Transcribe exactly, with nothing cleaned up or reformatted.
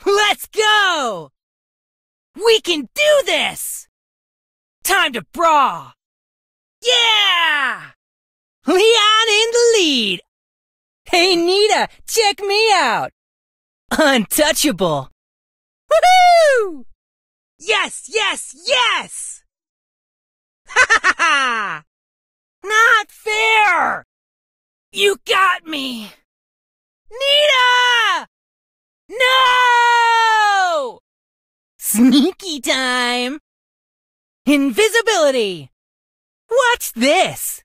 Let's go! We can do this! Time to brawl! Yeah! Leon in the lead! Hey, Nita, check me out! Untouchable! Woohoo! Yes, yes, yes! Ha ha ha! Not fair! You got me! Nita! No! Sneaky time! Invisibility! Watch this!